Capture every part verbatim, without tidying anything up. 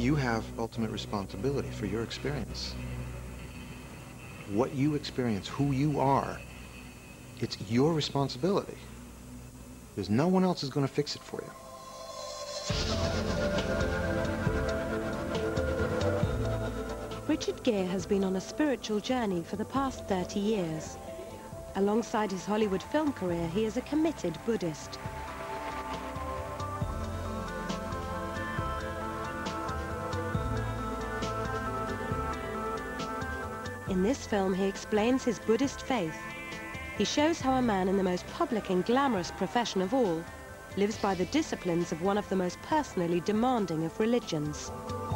You have ultimate responsibility for your experience. What you experience, who you are, it's your responsibility. There's no one else who's going to fix it for you. Richard Gere has been on a spiritual journey for the past thirty years. Alongside his Hollywood film career, he is a committed Buddhist. In this film, he explains his Buddhist faith. He shows how a man in the most public and glamorous profession of all lives by the disciplines of one of the most personally demanding of religions.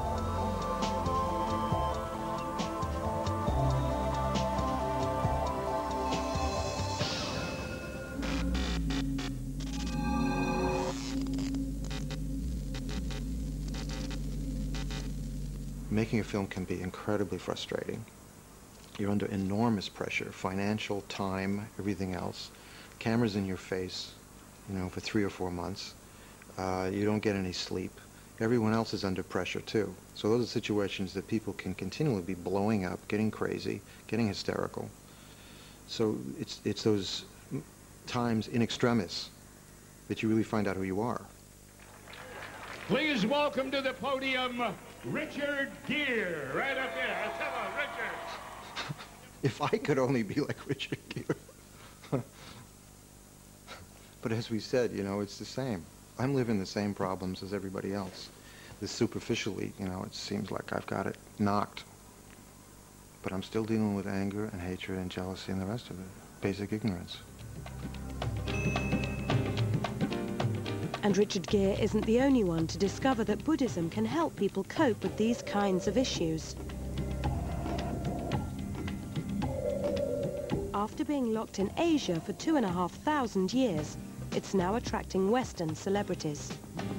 Making a film can be incredibly frustrating. You're under enormous pressure, financial, time, everything else. Cameras in your face, you know, for three or four months. Uh, you don't get any sleep. Everyone else is under pressure too. So those are situations that people can continually be blowing up, getting crazy, getting hysterical. So it's, it's those times in extremis that you really find out who you are. Please welcome to the podium, Richard Gere, right up there. Come on, Richard. If I could only be like Richard Gere. But as we said, you know, it's the same. I'm living the same problems as everybody else. This superficially, you know, it seems like I've got it knocked. But I'm still dealing with anger and hatred and jealousy and the rest of it. Basic ignorance. And Richard Gere isn't the only one to discover that Buddhism can help people cope with these kinds of issues. After being locked in Asia for two and a half thousand years, it's now attracting Western celebrities.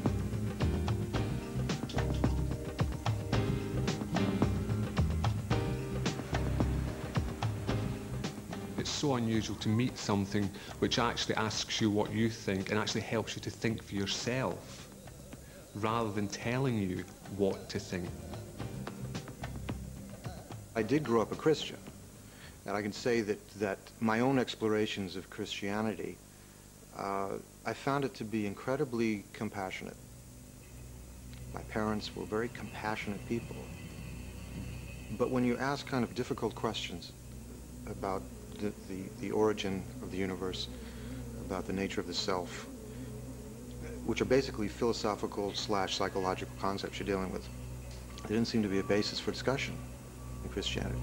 It's so unusual to meet something which actually asks you what you think and actually helps you to think for yourself, rather than telling you what to think. I did grow up a Christian. And I can say that, that my own explorations of Christianity, uh, I found it to be incredibly compassionate. My parents were very compassionate people. But when you ask kind of difficult questions about the, the, the origin of the universe, about the nature of the self, which are basically philosophical slash psychological concepts you're dealing with, there didn't seem to be a basis for discussion in Christianity.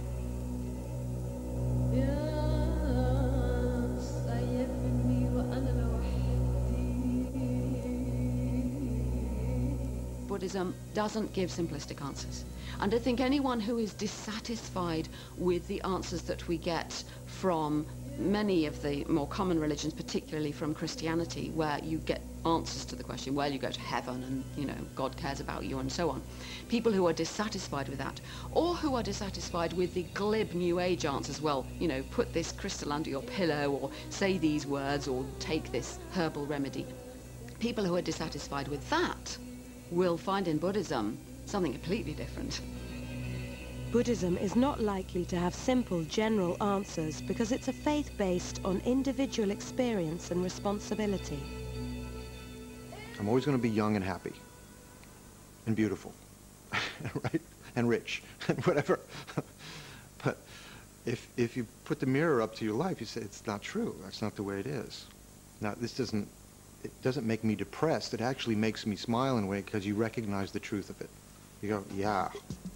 Buddhism doesn't give simplistic answers. And I think anyone who is dissatisfied with the answers that we get from many of the more common religions, particularly from Christianity, where you get answers to the question, well, you go to heaven and, you know, God cares about you and so on. People who are dissatisfied with that, or who are dissatisfied with the glib New Age answers, well, you know, put this crystal under your pillow, or say these words, or take this herbal remedy. People who are dissatisfied with that will find in Buddhism something completely different. Buddhism is not likely to have simple, general answers because it's a faith based on individual experience and responsibility. I'm always going to be young and happy and beautiful, right? And rich and whatever. But if, if you put the mirror up to your life, you say, it's not true. That's not the way it is. Now, this doesn't, it doesn't make me depressed. It actually makes me smile in a way because you recognize the truth of it. You go, yeah.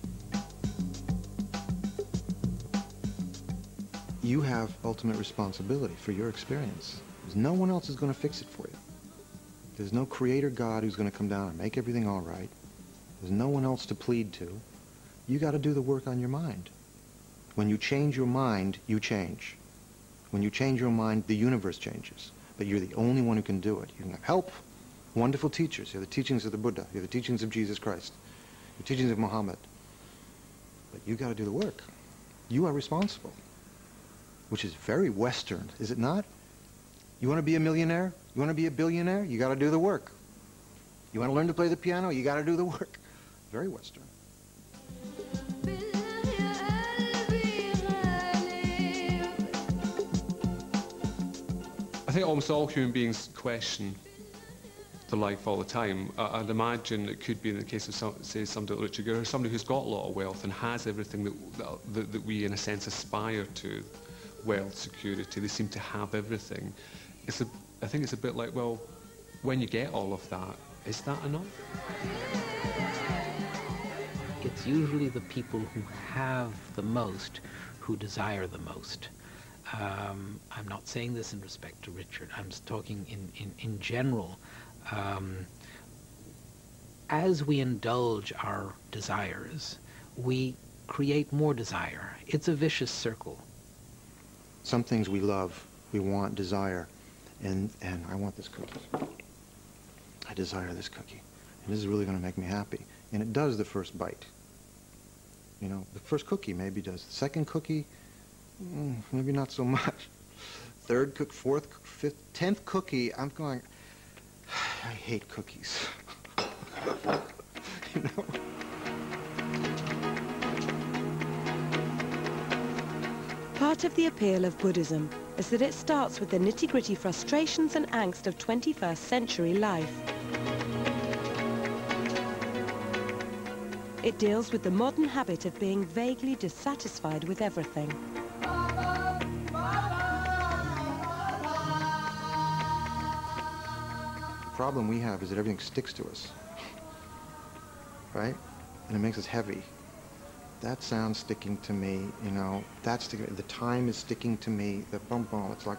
You have ultimate responsibility for your experience. There's no one else is going to fix it for you. There's no creator God who's going to come down and make everything all right. There's no one else to plead to. You got to do the work on your mind. When you change your mind, you change. When you change your mind, the universe changes. But you're the only one who can do it. You can have help, wonderful teachers. You're the teachings of the Buddha. You're the teachings of Jesus Christ. The teachings of Muhammad. But you got to do the work. You are responsible. Which is very Western, is it not? You want to be a millionaire? You want to be a billionaire? You got to do the work. You want to learn to play the piano? You got to do the work. very Western. I think almost all human beings question their life all the time. I, I'd imagine it could be in the case of, some, say, somebody like Richard Gere, somebody who's got a lot of wealth and has everything that, that, that, that we, in a sense, aspire to. Wealth, security, they seem to have everything. It's a, I think it's a bit like, well, when you get all of that, is that enough? It's usually the people who have the most who desire the most. Um, I'm not saying this in respect to Richard. I'm just talking in, in, in general. Um, as we indulge our desires, we create more desire. It's a vicious circle. Some things we love, we want, desire, and, and I want this cookie. I desire this cookie, and this is really going to make me happy. And it does the first bite. You know, the first cookie maybe does. The second cookie, mm, maybe not so much. Third cook, fourth, cook, fifth, tenth cookie, I'm going, I hate cookies. You know? Part of the appeal of Buddhism is that it starts with the nitty-gritty frustrations and angst of twenty-first century life. It deals with the modern habit of being vaguely dissatisfied with everything. The problem we have is that everything sticks to us, right? And it makes us heavy. That sound's sticking to me, you know, that's sticking, the time is sticking to me, the bum bum, it's like,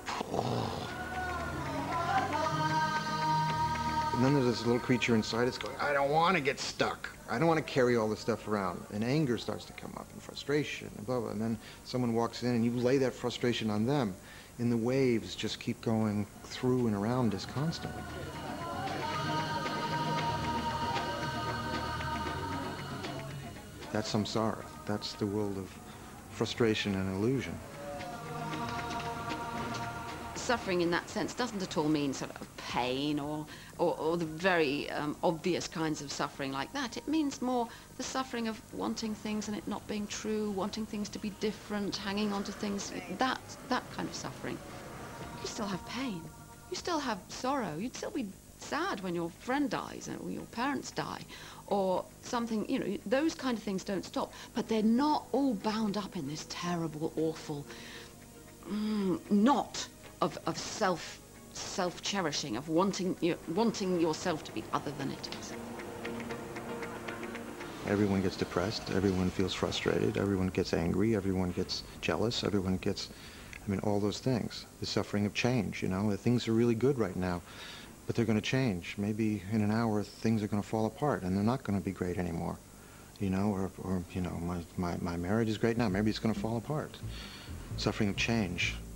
and then there's this little creature inside us going, I don't want to get stuck. I don't want to carry all this stuff around. And anger starts to come up, and frustration, and blah, blah. And then someone walks in, and you lay that frustration on them. And the waves just keep going through and around us constantly. That's samsara. That's the world of frustration and illusion. Suffering in that sense doesn't at all mean sort of pain or, or, or the very um, obvious kinds of suffering like that. It means more the suffering of wanting things and it not being true, wanting things to be different, hanging on to things, that, that kind of suffering. You still have pain. You still have sorrow. You'd still be sad when your friend dies or your parents die or something, you know, those kind of things don't stop. But they're not all bound up in this terrible, awful mm, knot of, of self, self-cherishing, of wanting, you know, wanting yourself to be other than it is. Everyone gets depressed, everyone feels frustrated, everyone gets angry, everyone gets jealous, everyone gets, I mean, all those things. The suffering of change, you know, things are really good right now, but they're going to change. Maybe in an hour things are going to fall apart and they're not going to be great anymore, you know, or, or you know, my, my, my marriage is great now, maybe it's going to fall apart. Suffering of change.